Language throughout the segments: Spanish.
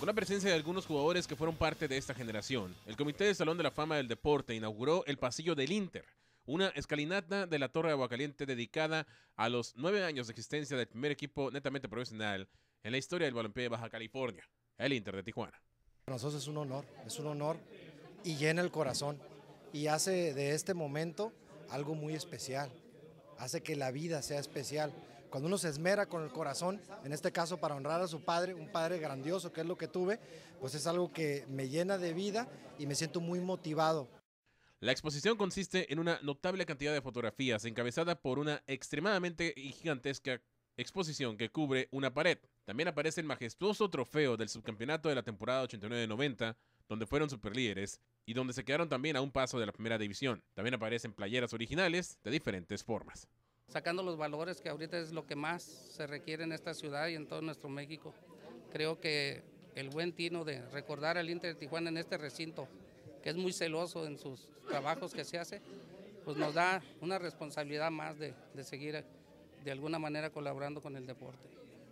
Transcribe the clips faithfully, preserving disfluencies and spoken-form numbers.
Con la presencia de algunos jugadores que fueron parte de esta generación, el Comité del Salón de la Fama del Deporte inauguró el Pasillo del Inter, una escalinata de la Torre de Aguacaliente dedicada a los nueve años de existencia del primer equipo netamente profesional en la historia del balompié de Baja California, el Inter de Tijuana. Para nosotros es un honor, es un honor y llena el corazón y hace de este momento algo muy especial, hace que la vida sea especial. Cuando uno se esmera con el corazón, en este caso para honrar a su padre, un padre grandioso que es lo que tuve, pues es algo que me llena de vida y me siento muy motivado. La exposición consiste en una notable cantidad de fotografías encabezada por una extremadamente y gigantesca exposición que cubre una pared. También aparece el majestuoso trofeo del subcampeonato de la temporada ochenta y nueve noventa, donde fueron superlíderes y donde se quedaron también a un paso de la primera división. También aparecen playeras originales de diferentes formas. Sacando los valores que ahorita es lo que más se requiere en esta ciudad y en todo nuestro México. Creo que el buen tino de recordar al Inter de Tijuana en este recinto, que es muy celoso en sus trabajos que se hace, pues nos da una responsabilidad más de, de seguir de alguna manera colaborando con el deporte.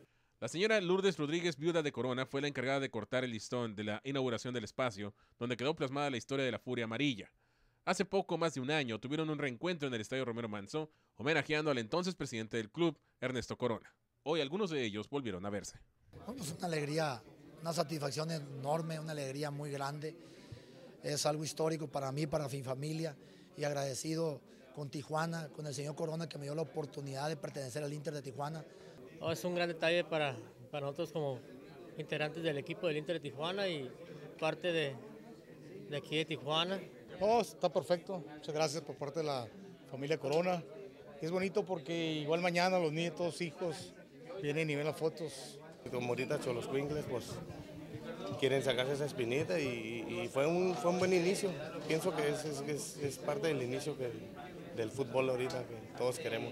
La señora Lourdes Rodríguez, viuda de Corona, fue la encargada de cortar el listón de la inauguración del espacio, donde quedó plasmada la historia de la Furia Amarilla. Hace poco más de un año tuvieron un reencuentro en el Estadio Romero Manso, homenajeando al entonces presidente del club, Ernesto Corona. Hoy algunos de ellos volvieron a verse. Pues una alegría, una satisfacción enorme, una alegría muy grande. Es algo histórico para mí, para mi familia, y agradecido con Tijuana, con el señor Corona, que me dio la oportunidad de pertenecer al Inter de Tijuana. Oh, es un gran detalle para, para nosotros como integrantes del equipo del Inter de Tijuana y parte de, de aquí de Tijuana. Oh, está perfecto. Muchas gracias por parte de la familia Corona. Es bonito porque igual mañana los nietos, hijos, vienen y ven las fotos. Como ahorita Xoloscuincles, pues quieren sacarse esa espinita y, y fue, un, fue un buen inicio. Pienso que es, es, es parte del inicio que, del fútbol ahorita que todos queremos.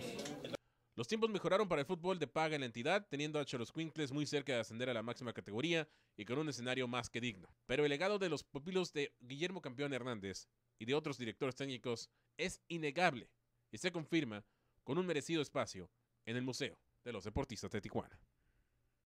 Los tiempos mejoraron para el fútbol de paga en la entidad, teniendo a Xoloscuincles muy cerca de ascender a la máxima categoría y con un escenario más que digno. Pero el legado de los pupilos de Guillermo Campeón Hernández y de otros directores técnicos es innegable y se confirma con un merecido espacio en el Museo de los Deportistas de Tijuana.